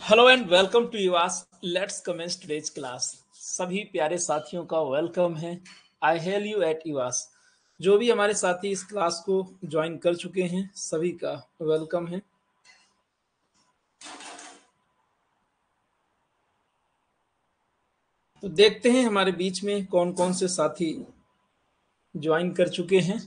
Hello and welcome to UAS let's commence today's class. सभी प्यारे साथियों का वेलकम है। I hail you at UAS. जो भी हमारे साथी इस क्लास को ज्वाइन कर चुके हैं सभी का वेलकम है। तो देखते हैं हमारे बीच में कौन कौन से साथी ज्वाइन कर चुके हैं।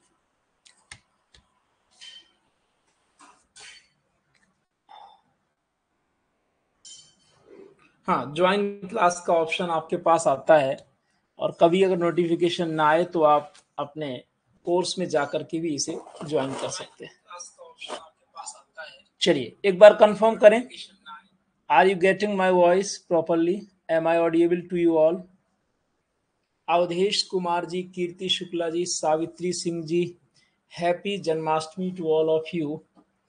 हाँ, ज्वाइन क्लास का ऑप्शन आपके पास आता है और कभी अगर नोटिफिकेशन ना आए तो आप अपने कोर्स में जाकर के भी इसे ज्वाइन कर सकते हैं। चलिए एक बार कंफर्म करें। Are you getting my voice properly? Am I audible to you all? Awadhesh Kumar ji, Kirti Shukla ji, Savitri Singh ji, happy Janmashtami to all of you.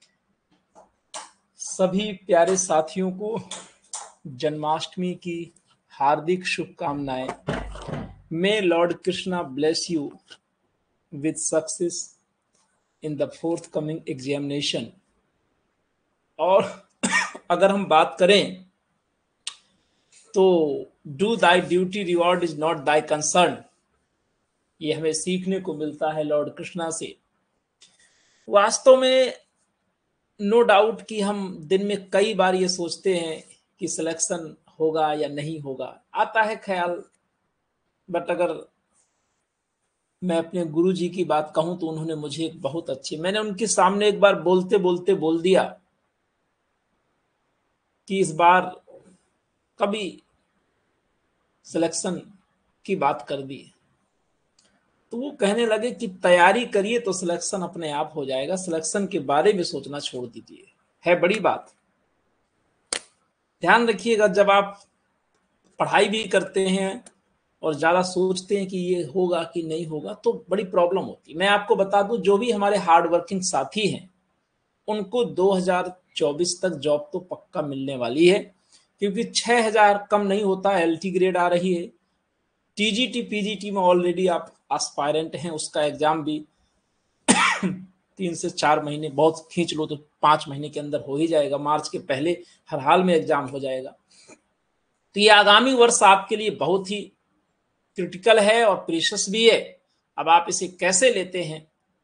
सभी प्यारे साथियों को जन्माष्टमी की हार्दिक शुभकामनाएं। May lord Krishna bless you with success in the forthcoming examination. और अगर हम बात करें तो do thy duty reward is not thy concern, ये हमें सीखने को मिलता है लॉर्ड कृष्णा से। वास्तव में नो डाउट कि हम दिन में कई बार ये सोचते हैं कि सिलेक्शन होगा या नहीं होगा, आता है ख्याल। बट अगर मैं अपने गुरु जी की बात कहूं तो उन्होंने मुझे एक बहुत अच्छी, मैंने उनके सामने एक बार बोलते बोलते बोल दिया कि इस बार कभी सिलेक्शन की बात कर दी तो वो कहने लगे कि तैयारी करिए तो सिलेक्शन अपने आप हो जाएगा, सिलेक्शन के बारे में सोचना छोड़ दीजिए। है बड़ी बात। ध्यान रखिएगा, जब आप पढ़ाई भी करते हैं और ज़्यादा सोचते हैं कि ये होगा कि नहीं होगा तो बड़ी प्रॉब्लम होती है। मैं आपको बता दूं, जो भी हमारे हार्ड वर्किंग साथी हैं उनको 2024 तक जॉब तो पक्का मिलने वाली है, क्योंकि 6000 कम नहीं होता। एलटी ग्रेड आ रही है। टीजीटी पीजीटी में ऑलरेडी आप एस्पायरेंट हैं, उसका एग्जाम भी 3 से 4 महीने, बहुत खींच लो तो 5 महीने के अंदर हो ही जाएगा। मार्च के पहले हर हाल में एग्जाम हो जाएगा। तो ये आगामी वर्ष आपके लिए बहुत ही क्रिटिकल है और प्रीशियस भी है। अब आप इसे कैसे लेते हैं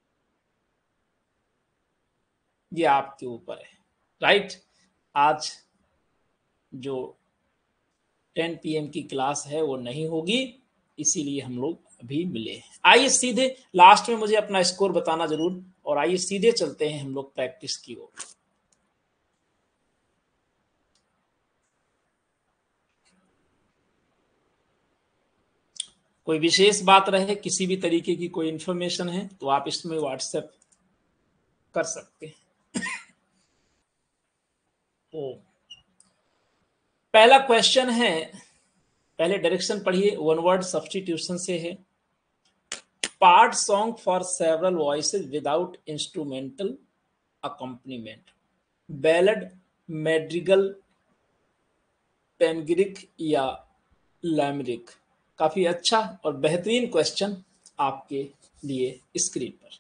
ये आपके ऊपर है, राइट। आज जो 10 PM की क्लास है वो नहीं होगी, इसीलिए हम लोग अभी मिले। आइए सीधे, लास्ट में मुझे अपना स्कोर बताना जरूर, और आइए सीधे चलते हैं हम लोग प्रैक्टिस की ओर। कोई विशेष बात रहे, किसी भी तरीके की कोई इंफॉर्मेशन है तो आप इसमें व्हाट्सएप कर सकते हैं। तो पहला क्वेश्चन है, पहले डायरेक्शन पढ़िए, वन वर्ड सब्स्टिट्यूशन से है। Part song for several voices without instrumental accompaniment, ballad, madrigal, panegyric या लैमरिक। काफी अच्छा और बेहतरीन क्वेश्चन आपके लिए स्क्रीन पर।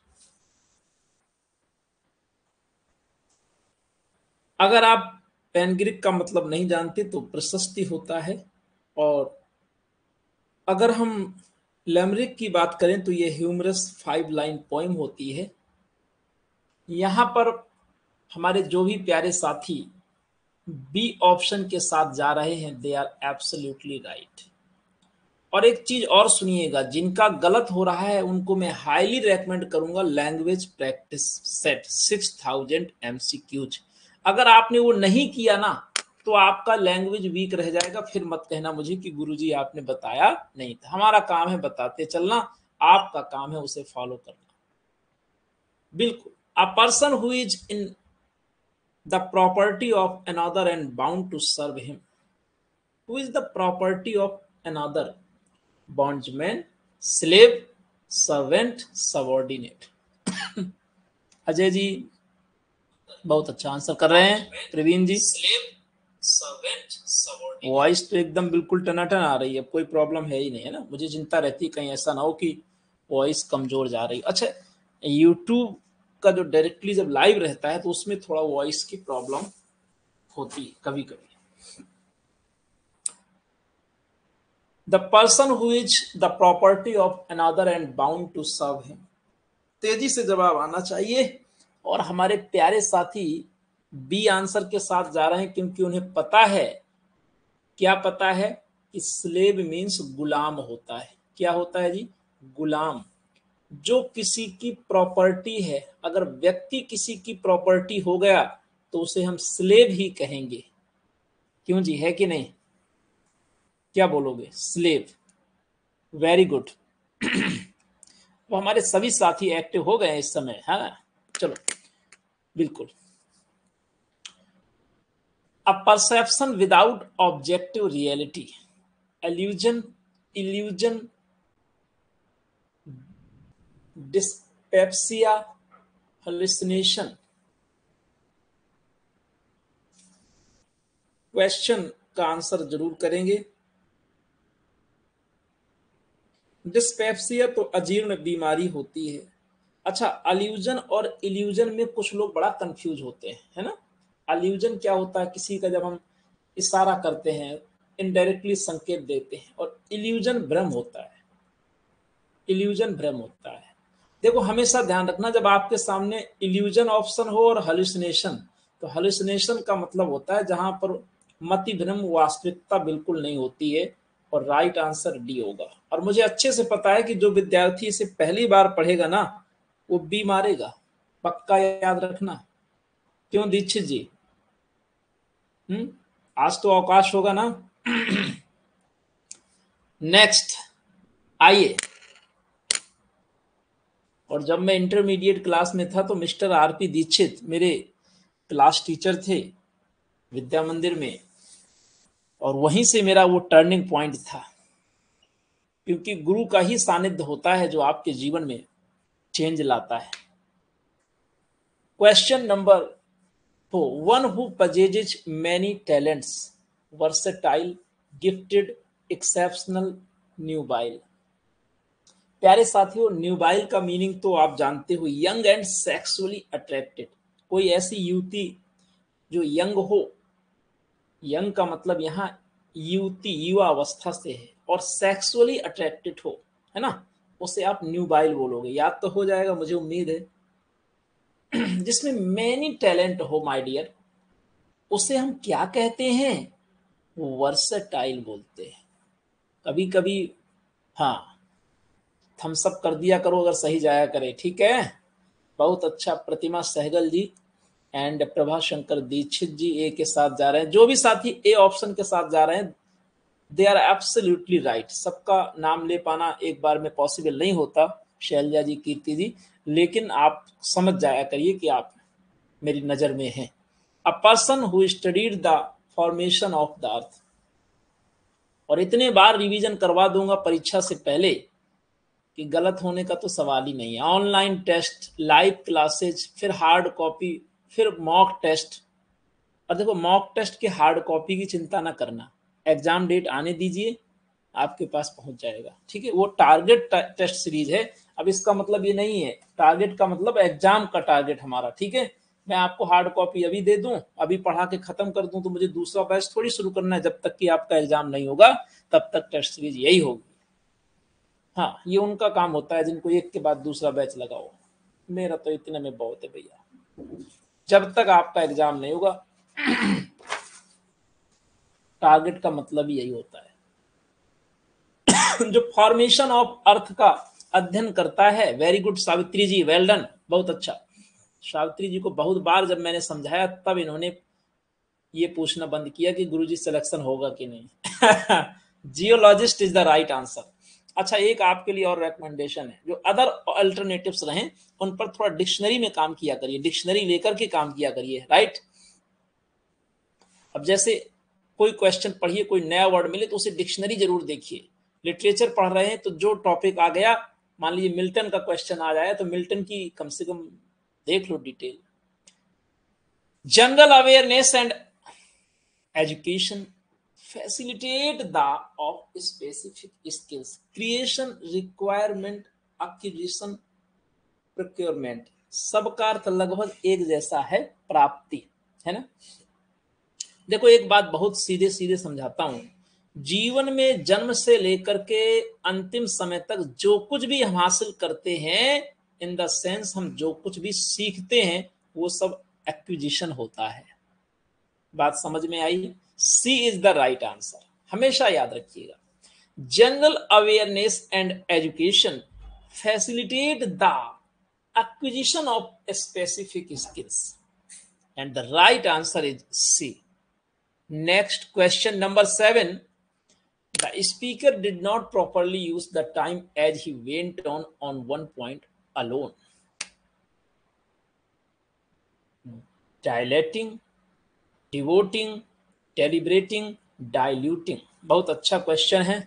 अगर आप पेनगिरिक का मतलब नहीं जानते तो प्रशस्ति होता है, और अगर हम लैमरिक की बात करें तो ये ह्यूमरस 5 लाइन पोइम होती है। यहां पर हमारे जो भी प्यारे साथी बी ऑप्शन के साथ जा रहे हैं, दे आर एब्सोल्युटली राइट। और एक चीज और सुनिएगा, जिनका गलत हो रहा है उनको मैं हाईली रेकमेंड करूंगा लैंग्वेज प्रैक्टिस सेट 6000 MCQs। अगर आपने वो नहीं किया ना तो आपका लैंग्वेज वीक रह जाएगा। फिर मत कहना मुझे कि गुरुजी आपने बताया नहीं था। हमारा काम है बताते चलना, आपका काम है उसे फॉलो करना। बिल्कुल। A person who is in the property of another and bound to serve him. Who is the property of another? Bondsman, slave, servant, subordinate. Ajay ji बहुत अच्छा आंसर कर रहे हैं। प्रवीण जी, वॉइस तो एकदम बिल्कुल टनाटन आ रही है, कोई प्रॉब्लम है ही नहीं है ना। मुझे चिंता रहती कहीं ऐसा ना हो कि वॉइस कमजोर जा रही। अच्छा, यूट्यूब का जो डायरेक्टली जब लाइव रहता है तो उसमें थोड़ा वॉइस की प्रॉब्लम होती है कभी कभी। The person who is the property of another and bound to serve him. तेजी से जवाब आना चाहिए। और हमारे प्यारे साथी बी आंसर के साथ जा रहे हैं, क्योंकि उन्हें पता है, क्या पता है कि स्लेव मीन्स गुलाम होता है। क्या होता है जी? गुलाम। जो किसी की प्रॉपर्टी है, अगर व्यक्ति किसी की प्रॉपर्टी हो गया तो उसे हम स्लेव ही कहेंगे। क्यों जी, है कि नहीं? क्या बोलोगे? स्लेव। Very good. तो हमारे सभी साथी एक्टिव हो गए इस समय, है ना? चलो, बिल्कुल। A perception without objective reality, illusion, illusion, dyspepsia, hallucination। Question का आंसर जरूर करेंगे। डिस्पेप्सिया तो अजीर्ण बीमारी होती है। अच्छा, अल्यूजन और इल्यूजन में कुछ लोग बड़ा कंफ्यूज होते हैं, है ना? अल्यूजन क्या होता है? किसी का जब हम इशारा करते हैं, इनडायरेक्टली संकेत देते हैं। और इल्यूजन भ्रम होता है। इल्यूजन भ्रम होता है। देखो, हमेशा ध्यान रखना, जब आपके सामने इल्यूजन ऑप्शन हो और हेलुसिनेशन, तो हेलुसिनेशन का मतलब होता है जहां पर मति भ्रम, वास्तविकता बिल्कुल नहीं होती है। और राइट आंसर डी होगा। और मुझे अच्छे से पता है कि जो विद्यार्थी इसे पहली बार पढ़ेगा ना, वो बी मारेगा। पक्का याद रखना। क्यों दीक्षित जी? आज तो अवकाश होगा ना? नेक्स्ट आइए। और जब मैं इंटरमीडिएट क्लास में था तो मिस्टर आरपी दीक्षित मेरे क्लास टीचर थे विद्या मंदिर में। और वहीं से मेरा वो टर्निंग पॉइंट था, क्योंकि गुरु का ही सानिध्य होता है जो आपके जीवन में चेंज लाता है। Question number 4, one who possesses many talents, versatile, gifted, exceptional, nubile। प्यारे साथियों, न्यूबाइल का मीनिंग तो आप जानते हो, यंग एंड सेक्सुअली अट्रैक्टेड। कोई ऐसी युवती जो यंग हो, यंग का मतलब यहाँ युवती, युवा अवस्था से है, और सेक्सुअली अट्रैक्टेड हो, है ना, उसे आप न्यूबाइल बोलोगे। याद तो हो जाएगा, मुझे उम्मीद है। जिसमें मैनी टैलेंट हो माय डियर, उसे हम क्या कहते हैं? वर्सेटाइल बोलते हैं। कभी कभी, हाँ, थम्स अप कर दिया करो अगर सही जाया करे, ठीक है? बहुत अच्छा। प्रतिमा सहगल जी एंड प्रभा शंकर दीक्षित जी ए के साथ जा रहे हैं। जो भी साथी ए ऑप्शन के साथ जा रहे हैं, दे आर एब्सोल्युटली राइट। सबका नाम ले पाना एक बार में पॉसिबल नहीं होता, शैलजा जी, कीर्ति जी, लेकिन आप समझ जाया करिए कि आप मेरी नजर में हैं। A person who studied the formation of the earth. और इतने बार रिवीजन करवा दूंगा परीक्षा से पहले कि गलत होने का तो सवाल ही नहीं है। ऑनलाइन टेस्ट, लाइव क्लासेज, फिर हार्ड कॉपी, फिर मॉक टेस्ट। और देखो, मॉक टेस्ट के हार्ड कॉपी की चिंता ना करना, एग्जाम डेट आने दीजिए, आपके पास पहुंच जाएगा, ठीक है? वो टारगेट टेस्ट सीरीज है। अब इसका मतलब ये नहीं है, टारगेट का मतलब एग्जाम का टारगेट हमारा, ठीक है? मैं आपको हार्ड कॉपी अभी दे दूं, अभी पढ़ा के खत्म कर दूं, तो मुझे दूसरा बैच थोड़ी शुरू करना है। जब तक कि आपका एग्जाम नहीं होगा तब तक टेस्ट सीरीज यही होगी। हाँ, ये उनका काम होता है जिनको एक के बाद दूसरा बैच लगाओ। मेरा तो इतने में बहुत है भैया। जब तक आपका एग्जाम नहीं होगा, टारगेट का मतलब ही यही होता है। जो फॉर्मेशन ऑफ अर्थ का अध्ययन करता है, very good Savitri ji, well done, बहुत अच्छा। सावित्री जी को बहुत बार जब मैंने समझाया, तब इन्होंने ये पूछना बंद किया कि गुरुजी सिलेक्शन होगा कि नहीं। Geologist is the right answer. अच्छा, एक आपके लिए और रेकमेंडेशन है, जो अदर अल्टरनेटिव्स रहें उन पर थोड़ा डिक्शनरी में काम किया करिए, डिक्शनरी लेकर के काम किया करिए, राइट? अब जैसे कोई क्वेश्चन पढ़िए, कोई नया वर्ड मिले तो उसे डिक्शनरी जरूर देखिए। लिटरेचर पढ़ रहे हैं तो जो टॉपिक आ गया, मान लीजिए मिल्टन का क्वेश्चन आ जाए, तो मिल्टन की कम से कम देख लो detail. General awareness and education facilitate the of specific skills creation requirement acquisition procurement। सबका अर्थ लगभग एक जैसा है, प्राप्ति, है ना? देखो एक बात बहुत सीधे सीधे समझाता हूं, जीवन में जन्म से लेकर के अंतिम समय तक जो कुछ भी हम हासिल करते हैं, इन द सेंस हम जो कुछ भी सीखते हैं, वो सब एक्विजिशन होता है। बात समझ में आई? C is the right answer, हमेशा याद रखिएगा। General awareness and education facilitate the acquisition of specific skills, and the right answer is C. Next question number 7. The speaker did not properly use the time as he went on one point alone. Dilating, devoting, deliberating, diluting. बहुत अच्छा question है।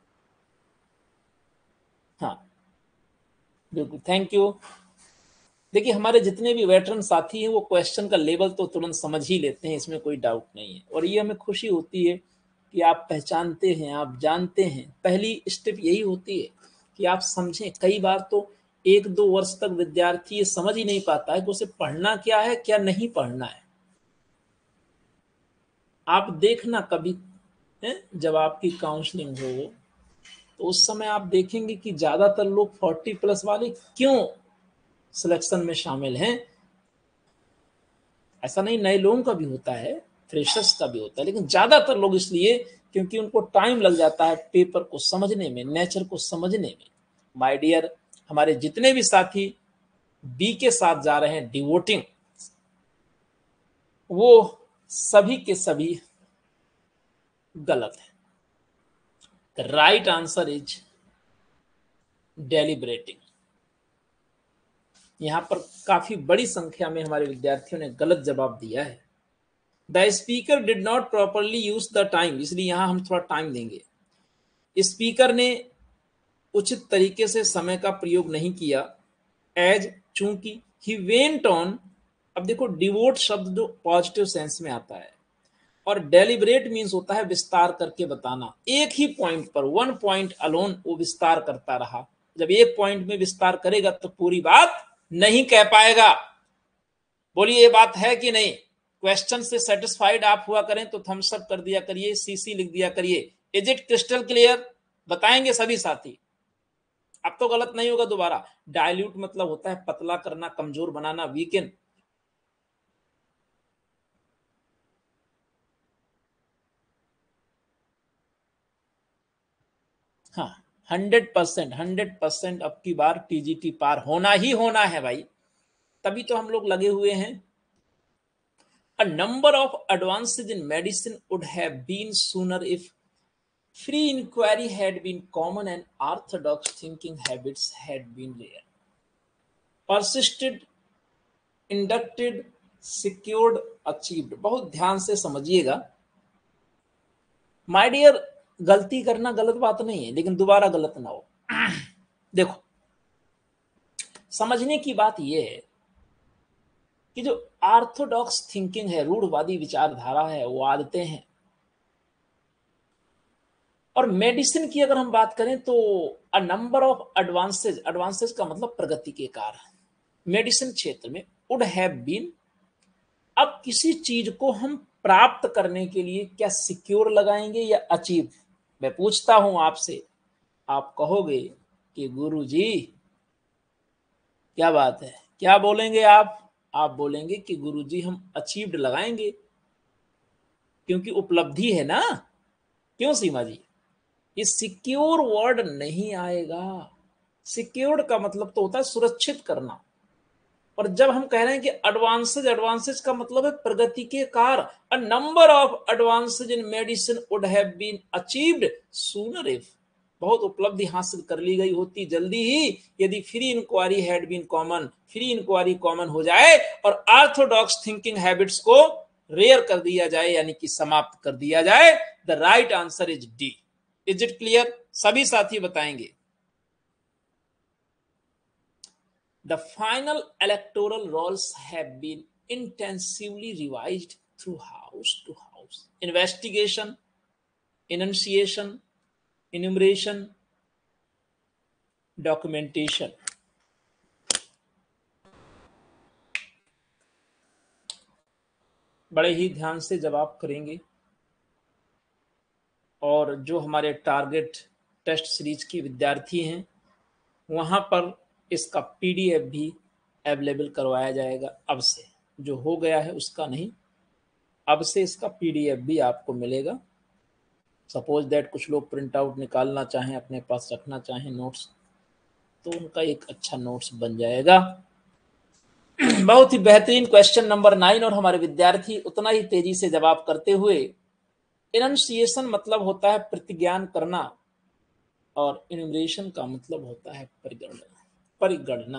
हाँ बिल्कुल, thank you. देखिए हमारे जितने भी veteran साथी हैं वो क्वेश्चन का लेवल तो तुरंत समझ ही लेते हैं, इसमें कोई डाउट नहीं है, और ये हमें खुशी होती है कि आप पहचानते हैं, आप जानते हैं। पहली स्टेप यही होती है कि आप समझें। कई बार तो 1-2 वर्ष तक विद्यार्थी ये समझ ही नहीं पाता है कि उसे पढ़ना क्या है, क्या नहीं पढ़ना है। आप देखना कभी है, जब आपकी काउंसलिंग हो तो उस समय आप देखेंगे कि ज्यादातर लोग 40+ वाले क्यों सिलेक्शन में शामिल हैं। ऐसा नहीं, नए लोगों का भी होता है, फ्रेशर्स का भी होता है, लेकिन ज्यादातर लोग इसलिए क्योंकि उनको टाइम लग जाता है पेपर को समझने में, नेचर को समझने में। माय डियर, हमारे जितने भी साथी बी के साथ जा रहे हैं डिवोटिंग, वो सभी के सभी गलत है। The right answer is deliberating. यहां पर काफी बड़ी संख्या में हमारे विद्यार्थियों ने गलत जवाब दिया है। The speaker did not properly use the time, इसलिए यहां हम थोड़ा टाइम देंगे। स्पीकर ने उचित तरीके से समय का प्रयोग नहीं किया। एज, चूंकि, ही वेंट ऑन। अब देखो डिवोट शब्द जो पॉजिटिव सेंस में आता है, और डेलिब्रेट मीन्स होता है विस्तार करके बताना। एक ही पॉइंट पर, वन पॉइंट अलोन, वो विस्तार करता रहा। जब एक पॉइंट में विस्तार करेगा तो पूरी बात नहीं कह पाएगा। बोलिए ये बात है कि नहीं? क्वेश्चन से सेटिस्फाइड आप हुआ करें तो थम्स अप कर दिया करिए, सीसी लिख दिया करिए। Is it crystal clear? बताएंगे सभी साथी। अब तो गलत नहीं होगा दोबारा। डाइल्यूट मतलब होता है पतला करना, कमजोर बनाना, वीकेन। हाँ, 100%, 100% अब की बार टीजीटी पार होना ही होना है भाई, तभी तो हम लोग लगे हुए हैं। A number of advances in medicine would have been sooner if free inquiry had been common and orthodox thinking habits had been rare. Persisted, inducted, secured, achieved। बहुत ध्यान से समझिएगा माय डियर। गलती करना गलत बात नहीं है, लेकिन दोबारा गलत ना हो। देखो समझने की बात यह है कि जो ऑर्थोडॉक्स थिंकिंग है, रूढ़वादी विचारधारा है, वो आदतें हैं। और मेडिसिन की अगर हम बात करें तो a number of advances, advances का मतलब प्रगति के कारण मेडिसिन क्षेत्र में वुड हैव बीन। अब किसी चीज को हम प्राप्त करने के लिए क्या सिक्योर लगाएंगे या अचीव? मैं पूछता हूं आपसे, आप कहोगे कि गुरुजी, क्या बात है, क्या बोलेंगे आप बोलेंगे कि गुरुजी हम अचीव्ड लगाएंगे, क्योंकि उपलब्धि है ना। क्यों सीमा जी? ये सिक्योर वर्ड नहीं आएगा। सिक्योर्ड का मतलब तो होता है सुरक्षित करना, और जब हम कह रहे हैं कि एडवांसेज, एडवांसेज का मतलब है प्रगति के कार्य। A number of advances in medicine would have been achieved sooner if. बहुत उपलब्धि हासिल कर ली गई होती जल्दी ही यदि free inquiry had been common, free inquiry common हो जाए और ऑर्थोडॉक्स थिंकिंग हैबिट्स को रेयर कर दिया जाए, यानी कि समाप्त कर दिया जाए। The right answer is D. Is it clear? सभी साथी बताएंगे। The final electoral rolls have been intensively revised through house to house investigation, enunciation, enumeration, documentation. बड़े ही ध्यान से जवाब करेंगे और जो हमारे टारगेट टेस्ट सीरीज के विद्यार्थी हैं वहाँ पर इसका पीडीएफ भी अवेलेबल करवाया जाएगा। अब से जो हो गया है उसका नहीं, अब से इसका पीडीएफ भी आपको मिलेगा। सपोज दैट कुछ लोग प्रिंट आउट निकालना चाहें, अपने पास रखना चाहें नोट्स, तो उनका एक अच्छा नोट्स बन जाएगा। बहुत ही बेहतरीन क्वेश्चन नंबर 9 और हमारे विद्यार्थी उतना ही तेजी से जवाब करते हुए। इनंसिएशन मतलब होता है प्रतिज्ञान करना और इन्यूमरेशन का मतलब होता है परिगणना। परिगणना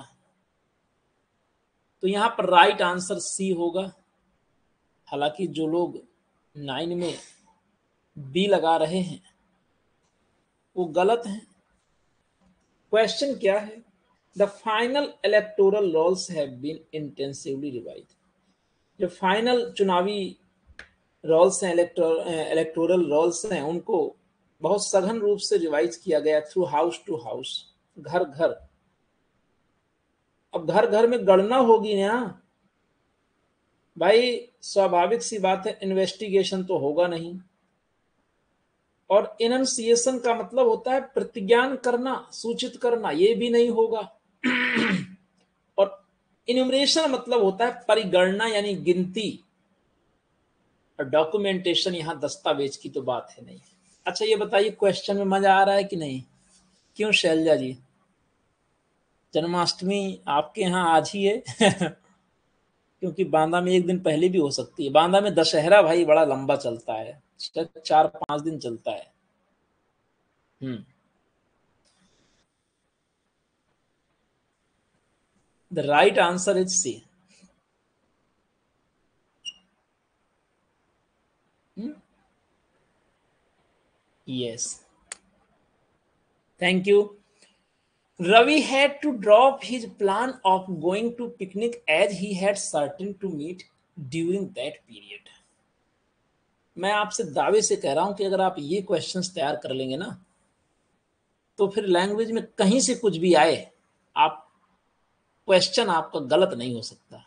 तो यहाँ पर राइट आंसर सी होगा। हालांकि जो लोग 9 में बी लगा रहे हैं वो गलत हैं। क्वेश्चन क्या है? The final electoral rolls have been intensively revise. जो फाइनल चुनावी रोल्स हैं, इलेक्टोरल रोल्स हैं, उनको बहुत सघन रूप से रिवाइज किया गया थ्रू हाउस टू हाउस, घर घर। अब घर घर में गणना होगी ना भाई, स्वाभाविक सी बात है, इन्वेस्टिगेशन तो होगा नहीं। और इनंसिएशन का मतलब होता है प्रतिज्ञान करना, सूचित करना, ये भी नहीं होगा। और इन्यूमरेशन मतलब होता है परिगणना यानी गिनती। और डॉक्यूमेंटेशन यहाँ दस्तावेज की तो बात है नहीं। अच्छा ये बताइए, क्वेश्चन में मजा आ रहा है कि नहीं? क्यों शैलजा जी, जन्माष्टमी आपके यहाँ आज ही है? क्योंकि बांदा में एक दिन पहले भी हो सकती है। बांदा में दशहरा भाई बड़ा लंबा चलता है, 4-5 दिन चलता है। The right answer is C. Yes, thank you. Ravi had to drop his plan of going to picnic as he had certain to meet during that period. मैं आपसे दावे से कह रहा हूं कि अगर आप ये क्वेश्चंस तैयार कर लेंगे ना तो फिर लैंग्वेज में कहीं से कुछ भी आए, आप क्वेश्चन आपका गलत नहीं हो सकता।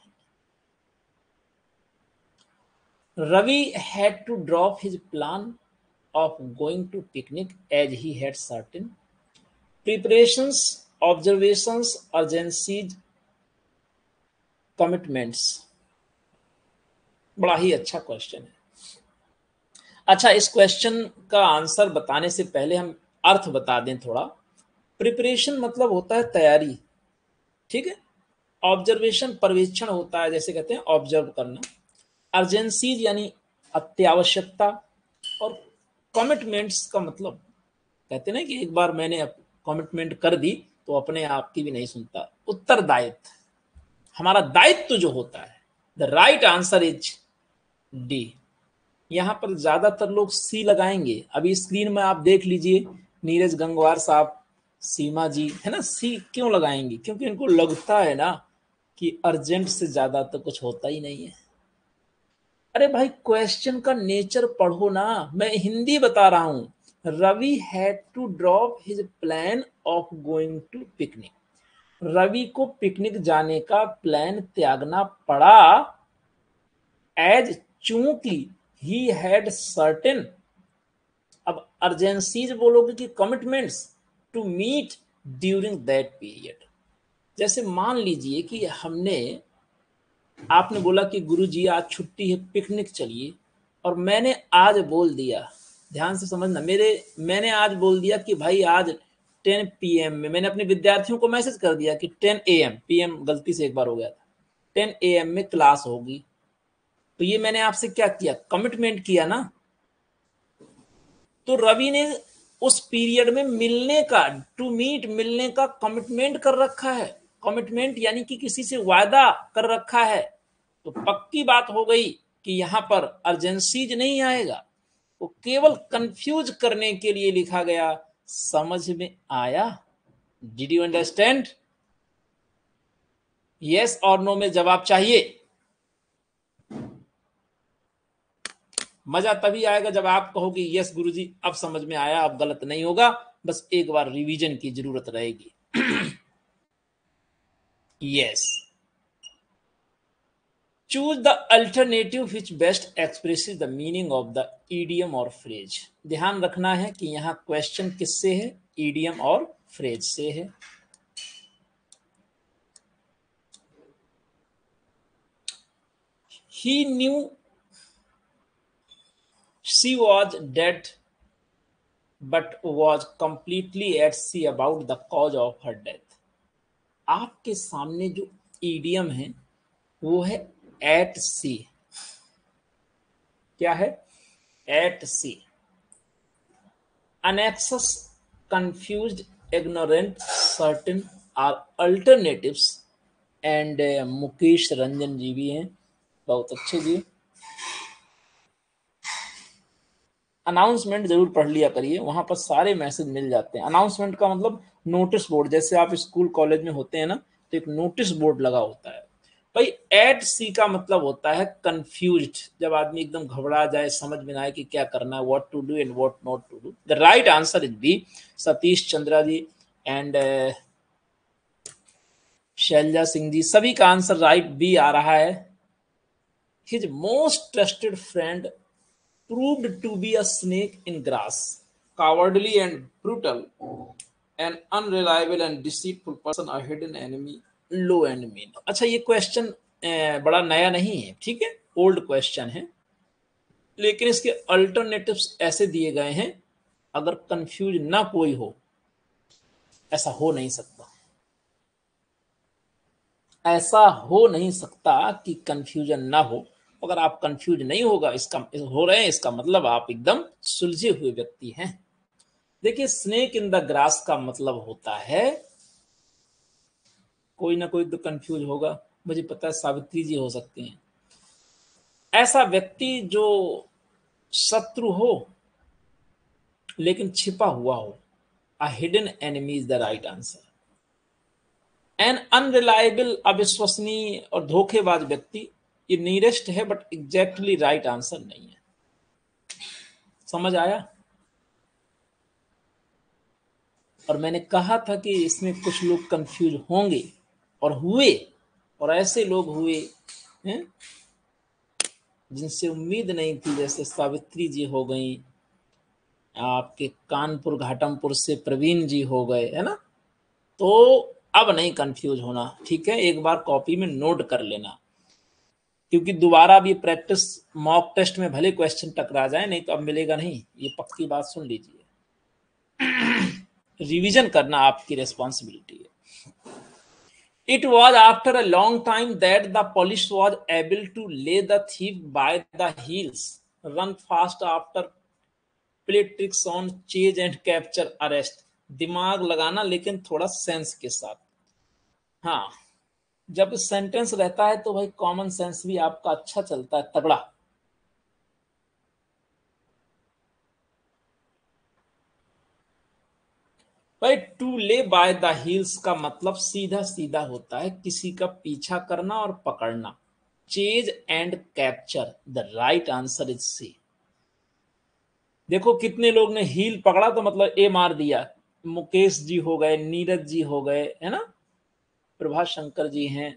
Ravi had to drop his plan of going to picnic as he had certain preparations, observations, urgencies, commitments. बड़ा ही अच्छा क्वेश्चन है। अच्छा, इस क्वेश्चन का आंसर बताने से पहले हम अर्थ बता दें थोड़ा। प्रिपरेशन मतलब होता है तैयारी, ठीक है। ऑब्जर्वेशन पर्यवेक्षण होता है, जैसे कहते हैं ऑब्जर्व करना। अर्जेंसीज यानी अत्यावश्यकता। और कमिटमेंट्स का मतलब कहते हैं ना कि एक बार मैंने कमिटमेंट कर दी तो अपने आप की भी नहीं सुनता। उत्तरदायित्व, हमारा दायित्व जो होता है। The right answer is D. यहाँ पर ज्यादातर लोग सी लगाएंगे। अभी स्क्रीन में आप देख लीजिए, नीरज गंगवार साहब, सीमा जी, है ना, सी क्यों लगाएंगे? क्योंकि इनको लगता है ना कि अर्जेंट से ज्यादा तो कुछ होता ही नहीं है। अरे भाई क्वेश्चन का नेचर पढ़ो ना, मैं हिंदी बता रहा हूं। Ravi had to drop his plan of going to picnic. Ravi को पिकनिक जाने का प्लान त्यागना पड़ा एज, चूंकि ही हैड सर्टेन। अब अर्जेंसीज बोलोगे कि commitments to meet during that period. जैसे मान लीजिए कि हमने, आपने बोला कि गुरुजी आज छुट्टी है, पिकनिक चलिए, और मैंने आज बोल दिया, ध्यान से समझना, मैंने आज बोल दिया कि भाई आज 10 PM में, मैंने अपने विद्यार्थियों को मैसेज कर दिया कि 10 AM, PM गलती से एक बार हो गया था, 10 AM में क्लास होगी। तो ये मैंने आपसे क्या किया? कमिटमेंट किया ना। तो रवि ने उस पीरियड में मिलने का, टू मीट, मिलने का कमिटमेंट कर रखा है। कमिटमेंट यानी कि किसी से वायदा कर रखा है। तो पक्की बात हो गई कि यहां पर अर्जेंसीज नहीं आएगा, वो केवल कंफ्यूज करने के लिए लिखा गया। समझ में आया? Did you understand? यस और नो में जवाब चाहिए। मजा तभी आएगा जब आप कहोगे यस गुरुजी अब समझ में आया, अब गलत नहीं होगा, बस एक बार रिवीजन की जरूरत रहेगी। Yes, choose the alternative which best expresses the meaning of the idiom और फ्रेज। ध्यान रखना है कि यहाँ क्वेश्चन किससे है, ईडियम और फ्रेज से है। He knew she was dead but was completely at sea about the cause of her death. आपके सामने जो ईडियम है वो है एट सी। क्या है? At sea. anxious, confused, ignorant, certain are alternatives and Mukesh Ranjan ji भी हैं, बहुत अच्छे जी। अनाउंसमेंट जरूर पढ़ लिया करिए, वहां पर सारे मैसेज मिल जाते हैं। अनाउंसमेंट का मतलब नोटिस बोर्ड, जैसे आप स्कूल कॉलेज में होते हैं ना, तो एक नोटिस बोर्ड लगा होता है। भाई एट सी का मतलब होता है कंफ्यूज्ड, जब आदमी एकदम घबरा जाए, समझ में ना आए कि क्या करना है, what to do and what not to do. The right answer is B. Satish Chandra ji and Shailaja Singh ji, सभी का आंसर राइट बी आ रहा है। His most trusted friend proved to be a snake in grass, cowardly and brutal, an unreliable and deceitful person, a hidden enemy, low and mean। अच्छा, ये question बड़ा नया नहीं है, ठीक है, ओल्ड क्वेश्चन है, लेकिन इसके अल्टरनेटिव्स ऐसे दिए गए हैं, अगर कंफ्यूज ना कोई हो, ऐसा हो नहीं सकता, ऐसा हो नहीं सकता कि कंफ्यूजन ना हो। अगर आप कंफ्यूज नहीं होगा, इसका हो रहे हैं, इसका मतलब आप एकदम सुलझे हुए व्यक्ति हैं। देखिए, स्नेक इन द ग्रास का मतलब होता है, कोई ना कोई तो कंफ्यूज होगा, मुझे पता है सावित्री जी हो सकती हैं। ऐसा व्यक्ति जो शत्रु हो लेकिन छिपा हुआ हो, a hidden enemy is the right answer. An unreliable, अविश्वसनीय और धोखेबाज व्यक्ति, ये नियरेस्ट है बट एग्जैक्टली राइट आंसर नहीं है। समझ आया? और मैंने कहा था कि इसमें कुछ लोग कंफ्यूज होंगे और हुए, और ऐसे लोग हुए हैं जिनसे उम्मीद नहीं थी, जैसे सावित्री जी हो गई, आपके कानपुर घाटमपुर से प्रवीण जी हो गए, है ना। तो अब नहीं कंफ्यूज होना, ठीक है, एक बार कॉपी में नोट कर लेना, क्योंकि दोबारा भी प्रैक्टिस, मॉक टेस्ट में भले क्वेश्चन टकरा जाए, नहीं तो अब मिलेगा नहीं, ये पक्की बात सुन लीजिए। रिवीजन करना आपकी रिस्पॉन्सिबिलिटी है। It was after a long time that the police was able to lay the thief by the heels, run fast after play tricks on chase and capture arrest। दिमाग लगाना लेकिन थोड़ा सेंस के साथ। हाँ, जब सेंटेंस रहता है तो भाई कॉमन सेंस भी आपका अच्छा चलता है, तगड़ा। भाई टू ले बाय द हील्स का मतलब सीधा सीधा होता है किसी का पीछा करना और पकड़ना। Chase and capture, the right answer is C. देखो कितने लोग ने हील पकड़ा तो मतलब ए मार दिया। मुकेश जी हो गए, नीरज जी हो गए, है ना, प्रभास शंकर जी हैं।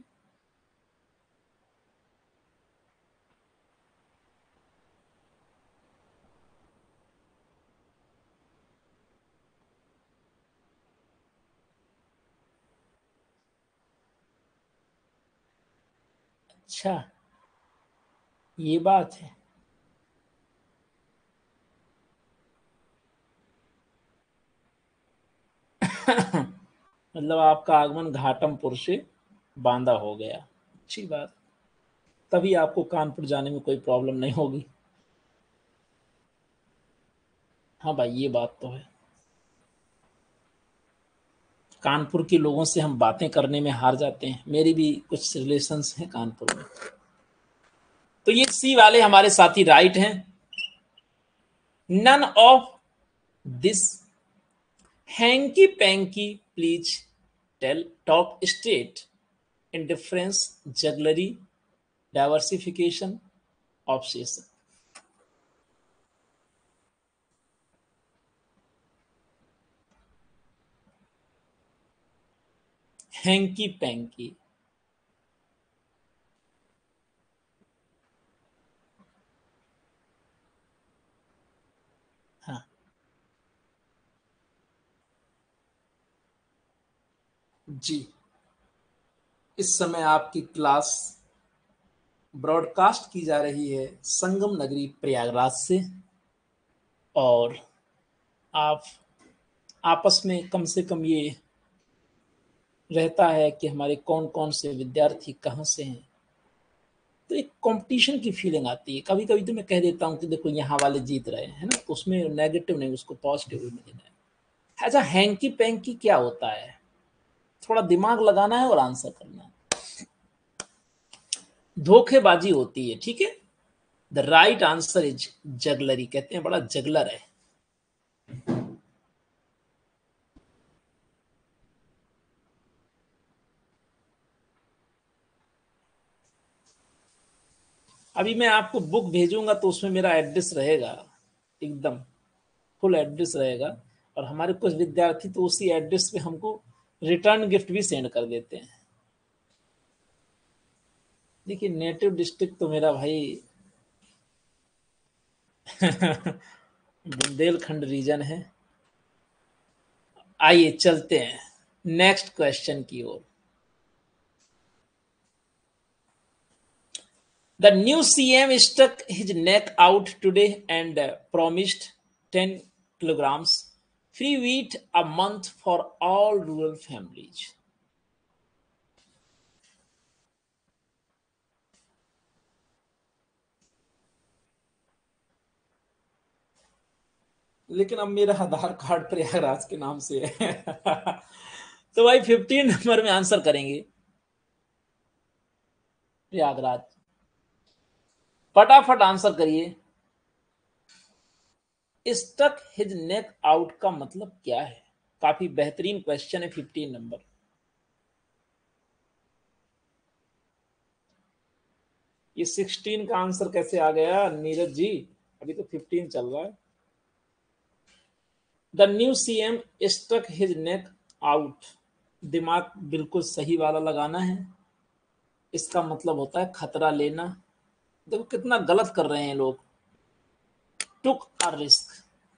अच्छा, ये बात है। मतलब आपका आगमन घाटमपुर से बांदा हो गया, अच्छी बात। तभी आपको कानपुर जाने में कोई प्रॉब्लम नहीं होगी। हाँ भाई, ये बात तो है। कानपुर के लोगों से हम बातें करने में हार जाते हैं, मेरी भी कुछ रिलेशंस हैं कानपुर में। तो ये सी वाले हमारे साथी राइट हैं। None of this hanky panky please tell top state indifference jugglery diversification obsession. Hanky panky, जी, इस समय आपकी क्लास ब्रॉडकास्ट की जा रही है संगम नगरी प्रयागराज से, और आप आपस में कम से कम ये रहता है कि हमारे कौन कौन से विद्यार्थी कहाँ से हैं, तो एक कंपटीशन की फीलिंग आती है। कभी कभी तो मैं कह देता हूँ कि देखो यहाँ वाले जीत रहे हैं, है ना, तो उसमें नेगेटिव नहीं, उसको पॉजिटिव में लेना है। अच्छा, हैंकी पैंकी क्या होता है? थोड़ा दिमाग लगाना है और आंसर करना है। धोखेबाजी होती है, ठीक है। The right answer is jugglery, कहते हैं बड़ा जगलर है। अभी मैं आपको बुक भेजूंगा तो उसमें मेरा एड्रेस रहेगा, एकदम फुल एड्रेस रहेगा, और हमारे कुछ विद्यार्थी तो उसी एड्रेस पे हमको रिटर्न गिफ्ट भी सेंड कर देते हैं। देखिए, नेटिव डिस्ट्रिक्ट तो मेरा भाई बुंदेलखंड रीजन है। आइए चलते हैं नेक्स्ट क्वेश्चन की ओर। The new CM stuck his neck out today and promised 10 kilograms free wheat a month for all rural families. लेकिन अब मेरा आधार कार्ड प्रयागराज के नाम से है। तो भाई 15 नंबर में आंसर करेंगे प्रयागराज। फटाफट आंसर करिए। स्टक हिज नेक आउट का मतलब क्या है? काफी बेहतरीन क्वेश्चन है, 15 नंबर। ये 16 का आंसर कैसे आ गया नीरज जी? अभी तो 15 चल रहा है। The new CM struck his neck out, दिमाग बिल्कुल सही वाला लगाना है। इसका मतलब होता है खतरा लेना। देखो कितना गलत कर रहे हैं लोग। Took a risk.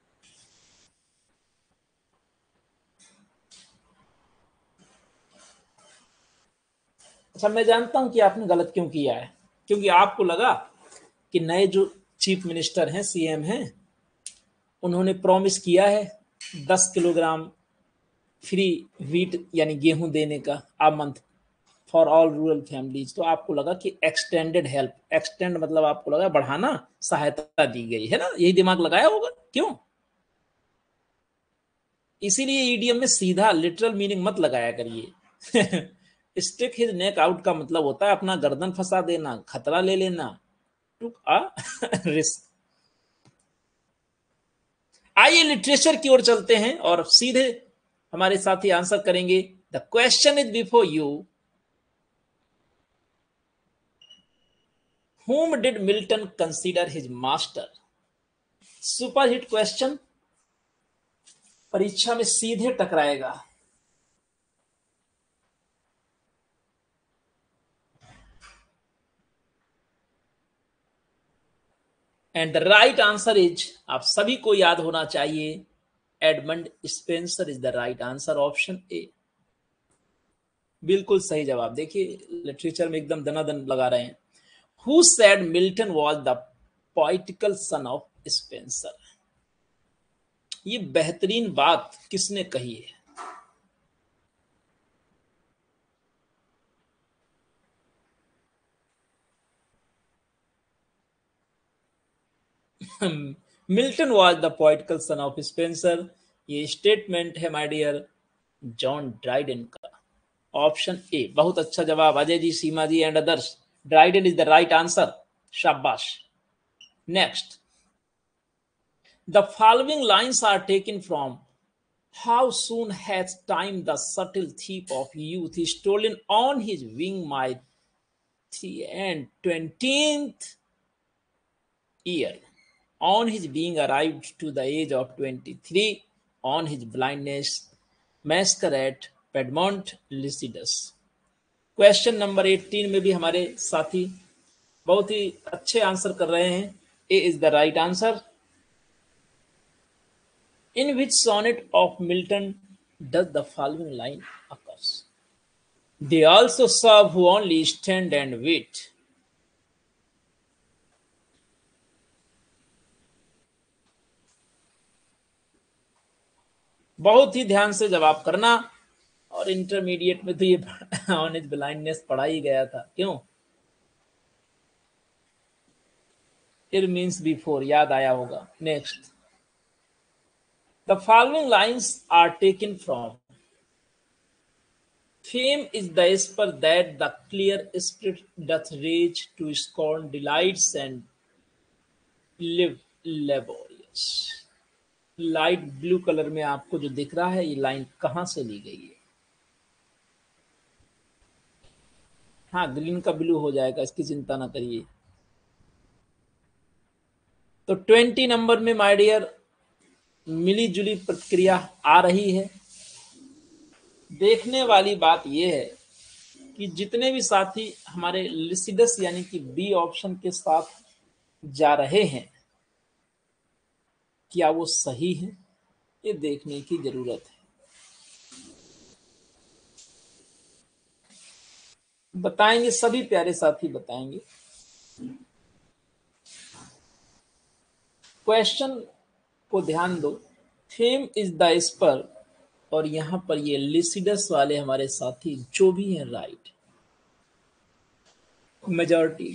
अच्छा, मैं जानता हूं कि आपने गलत क्यों किया है। क्योंकि आपको लगा कि नए जो चीफ मिनिस्टर हैं, सीएम हैं, उन्होंने प्रॉमिस किया है 10 किलोग्राम फ्री व्हीट यानी गेहूं देने का a month for all rural families. तो आपको लगा कि एक्सटेंडेड हेल्प, एक्सटेंड मतलब आपको लगा बढ़ाना, सहायता दी गई है ना, यही दिमाग लगाया होगा। क्यों? इसीलिए ईडीएम में सीधा लिटरल मीनिंग मत लगाया करिए। स्टिक हिज नेक आउट का मतलब होता है अपना गर्दन फंसा देना, खतरा ले लेना, टुक अ रिस्क। आइए लिटरेचर की ओर चलते हैं और सीधे हमारे साथी आंसर करेंगे। The question is before you, whom did Milton consider his master? Super hit question, परीक्षा में सीधे टकराएगा। And the right answer is, आप सभी को याद होना चाहिए, Edmund Spenser is the right answer, option A. बिल्कुल सही जवाब। देखिए लिटरेचर में एकदम दनादन लगा रहे हैं। Who said Milton was the poetical son of Spenser? ये बेहतरीन बात किसने कही है? Milton was the poetical son of Spenser, ये स्टेटमेंट है माय डियर जॉन ड्राइडन का, ऑप्शन ए। बहुत अच्छा जवाब Ajay ji, Seema ji and others. Dryden is the right answer, शाबाश। Next, the following lines are taken from how soon has time the subtle thief of youth is stolen on his wing my 3 and 20th year, on his being arrived to the age of 23, on his blindness, masquerade, Piedmont, Lycidas। Question number 18 में भी हमारे साथी बहुत ही अच्छे answer कर रहे हैं। A is the right answer. In which sonnet of Milton does the following line occurs? They also serve who only stand and wait. बहुत ही ध्यान से जवाब करना। और इंटरमीडिएट में तो ये ऑन एज ब्लाइंडनेस पढ़ा ही गया था, क्यों? इट मीन्स बिफोर, याद आया होगा। Next, the following lines are taken from fame is the esper that the clear spirit doth rage to scorn delights and live laborious। Light blue colour में आपको जो दिख रहा है, ये लाइन कहां से ली गई है? हाँ, ग्रीन का ब्लू हो जाएगा, इसकी चिंता ना करिए। तो 20 नंबर में माय डियर मिली जुली प्रतिक्रिया आ रही है। देखने वाली बात यह है कि जितने भी साथी हमारे लिसिडस यानी कि बी ऑप्शन के साथ जा रहे हैं, क्या वो सही है? ये देखने की जरूरत है। बताएंगे, सभी प्यारे साथी बताएंगे। क्वेश्चन को ध्यान दो। फेम इज द स्पर, और यहां पर ये लिसिडस वाले हमारे साथी जो भी हैं, right, majority.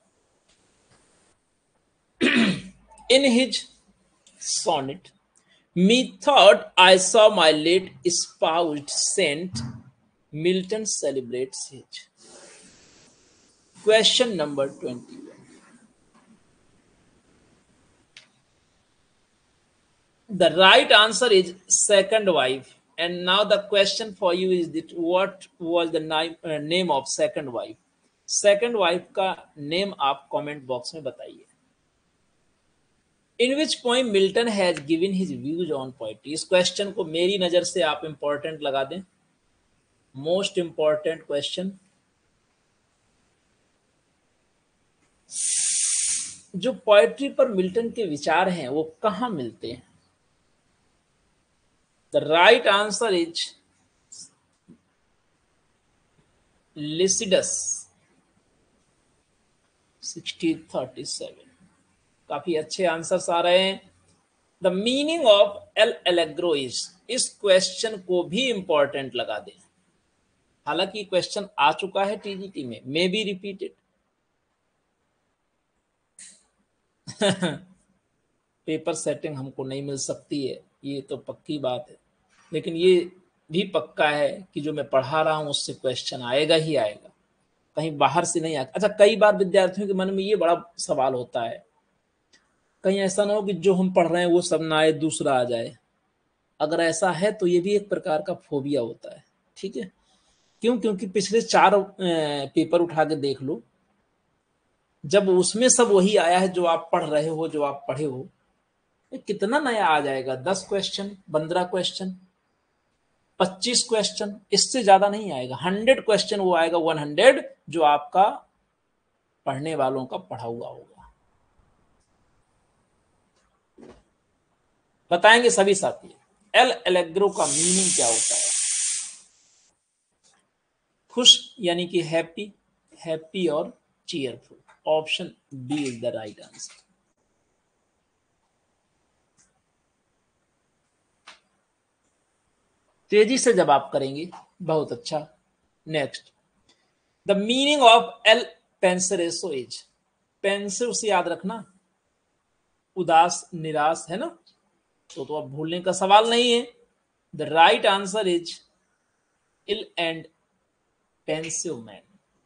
In his sonnet, methought I saw my late espoused saint, Milton celebrates his। Question number 21. The right answer is second wife. And now the question for you is that what was the name of second wife? Second wife का name आप comment box में बताइए। In which poem Milton has given his views on poetry? इस क्वेश्चन को मेरी नजर से आप इंपॉर्टेंट लगा दें। Most important question. जो पोएट्री पर मिल्टन के विचार हैं वो कहां मिलते हैं? The right answer is Lycidas 1637। काफी अच्छे आंसर्स आ रहे हैं। The meaning of L'Allegro is, इस क्वेश्चन को भी इंपॉर्टेंट लगा दें। हालांकि क्वेश्चन आ चुका है टीजीटी में, may be repeated. Paper setting हमको नहीं मिल सकती है, ये तो पक्की बात है। लेकिन ये भी पक्का है कि जो मैं पढ़ा रहा हूं उससे क्वेश्चन आएगा ही आएगा, कहीं बाहर से नहीं आएगा। अच्छा, कई बार विद्यार्थियों के मन में ये बड़ा सवाल होता है, कहीं ऐसा ना हो कि जो हम पढ़ रहे हैं वो सब ना आए, दूसरा आ जाए। अगर ऐसा है तो ये भी एक प्रकार का फोबिया होता है, ठीक है? क्यों? क्योंकि पिछले 4 पेपर उठा के देख लो, जब उसमें सब वही आया है जो आप पढ़ रहे हो, जो आप पढ़े हो, कितना नया आ जाएगा? 10 क्वेश्चन, 15 क्वेश्चन, 25 क्वेश्चन, इससे ज्यादा नहीं आएगा। 100 क्वेश्चन वो आएगा, 100 जो आपका पढ़ने वालों का पढ़ा हुआ होगा। बताएंगे सभी साथी, एल एलेग्रो का मीनिंग क्या होता है? खुश यानी कि हैप्पी, हैप्पी और cheerful. Option B is the right answer. तेजी से जवाब करेंगे, बहुत अच्छा। Next, the meaning of Il Penseroso is, pensive से याद रखना, उदास, निराश, है ना? तो अब भूलने का सवाल नहीं है। The right answer is ill and pensive man.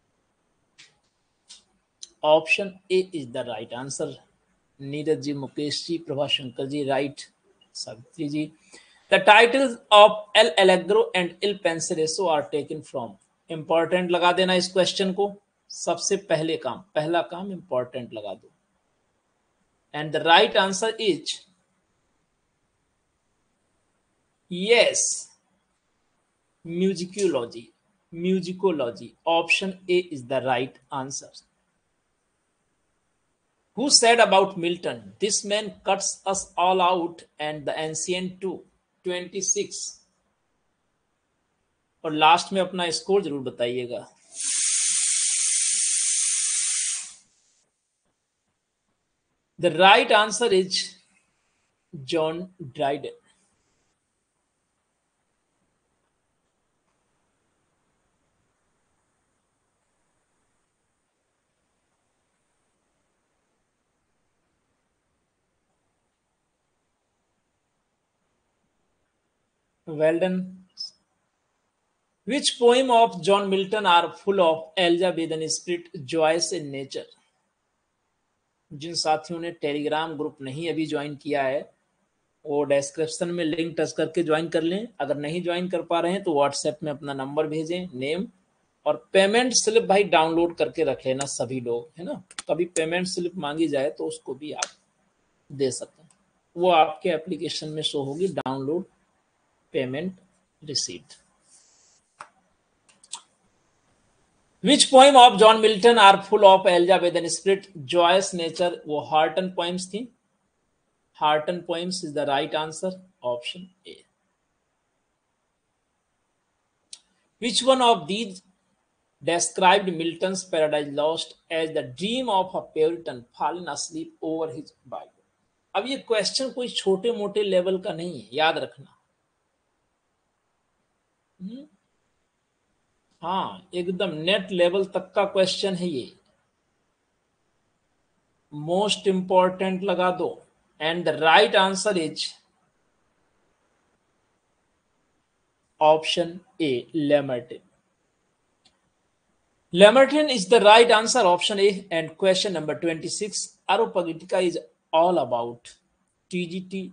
Option A is the right answer. Neeraj ji, Mukesh ji, Prabhashankar ji, right. Savitri ji, the titles of L'Allegro and Il Penseroso are taken from. Important लगा देना इस क्वेश्चन को, सबसे पहला काम इंपॉर्टेंट लगा दो। And the right answer is yes, musicology, musicology. Option A is the right answer. Who said about Milton, this man cuts us all out and the ancient too? 26. और लास्ट में अपना स्कोर जरूर बताइएगा। The right answer is John Dryden. Well done. Which poem of John Milton are full of Elizabethan spirit, joys in nature? जिन साथियों ने Telegram group नहीं अभी ज्वाइन किया है वो डिस्क्रिप्शन में लिंक टच करके ज्वाइन कर लें। अगर नहीं ज्वाइन कर पा रहे हैं तो व्हाट्सएप में अपना नंबर भेजें, नेम और पेमेंट स्लिप भाई डाउनलोड करके रख लेना सभी लोग, है ना। कभी पेमेंट स्लिप मांगी जाए तो उसको भी आप दे सकते हैं, वो आपके एप्लीकेशन में शो होगी, download payment received. Which poem of John Milton are full of Elizabethan spirit, joyous nature? वो हार्टन पोएम्स थी। Horton poems is the right answer, option A. Which one of these described Milton's Paradise Lost as the dream of a Puritan fallen asleep over his Bible? अब ये question कोई छोटे मोटे level का नहीं है, याद रखना। हाँ, एकदम नेट लेवल तक का क्वेश्चन है ये, मोस्ट इंपॉर्टेंट लगा दो। And the right answer is option A, Lamartine. Lamartine is the right answer, option A. And question number 26, Areopagitica is all about TGT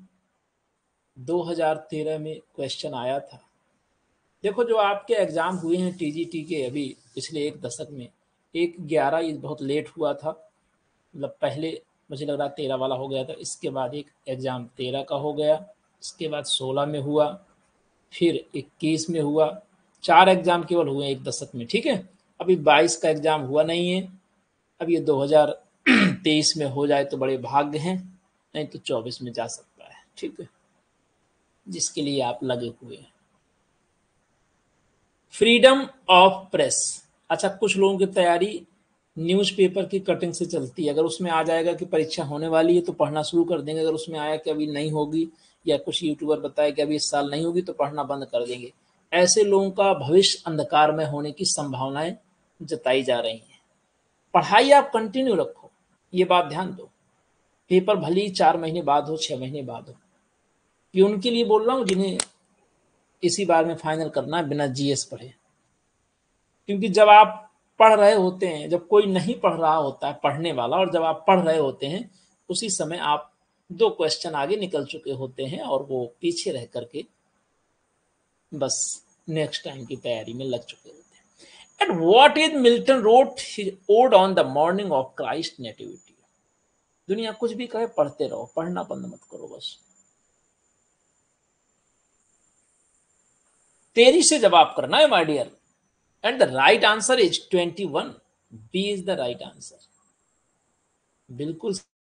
2013 में क्वेश्चन आया था। देखो जो आपके एग्जाम हुए हैं टीजीटी के अभी पिछले एक दशक में, 1/11 ये बहुत लेट हुआ था, मतलब पहले मुझे लग रहा 13 वाला हो गया था, इसके बाद एक एग्जाम 13 का हो गया, इसके बाद 16 में हुआ, फिर 21 में हुआ, 4 एग्जाम केवल हुए एक दशक में, ठीक है। अभी 22 का एग्जाम हुआ नहीं है, अब ये 2023 में हो जाए तो बड़े भाग्य हैं, नहीं तो 24 में जा सकता है, ठीक है, जिसके लिए आप लगे हुए हैं। फ्रीडम ऑफ प्रेस, अच्छा कुछ लोगों की तैयारी न्यूज़पेपर की कटिंग से चलती है, अगर उसमें आ जाएगा कि परीक्षा होने वाली है तो पढ़ना शुरू कर देंगे, अगर उसमें आया कि अभी नहीं होगी या कुछ यूट्यूबर बताए कि अभी इस साल नहीं होगी तो पढ़ना बंद कर देंगे, ऐसे लोगों का भविष्य अंधकार में होने की संभावनाएं जताई जा रही हैं। पढ़ाई आप कंटिन्यू रखो, ये बात ध्यान दो, पेपर भले ही 4 महीने बाद हो, 6 महीने बाद हो, ये उनके लिए बोल रहा हूँ जिन्हें इसी बार में फाइनल करना है बिना जीएस पढ़े। क्योंकि जब आप पढ़ रहे होते हैं, जब कोई नहीं पढ़ रहा होता है पढ़ने वाला, और जब आप पढ़ रहे होते हैं उसी समय आप 2 क्वेश्चन आगे निकल चुके होते हैं और वो पीछे रह करके बस नेक्स्ट टाइम की तैयारी में लग चुके होते हैं। And what is Milton wrote his ode on the morning of Christ nativity? दुनिया कुछ भी कहे पढ़ते रहो, पढ़ना बंद मत करो, बस तेजी से जवाब करना है my dear. And the right answer is 21, B is the right answer, बिल्कुल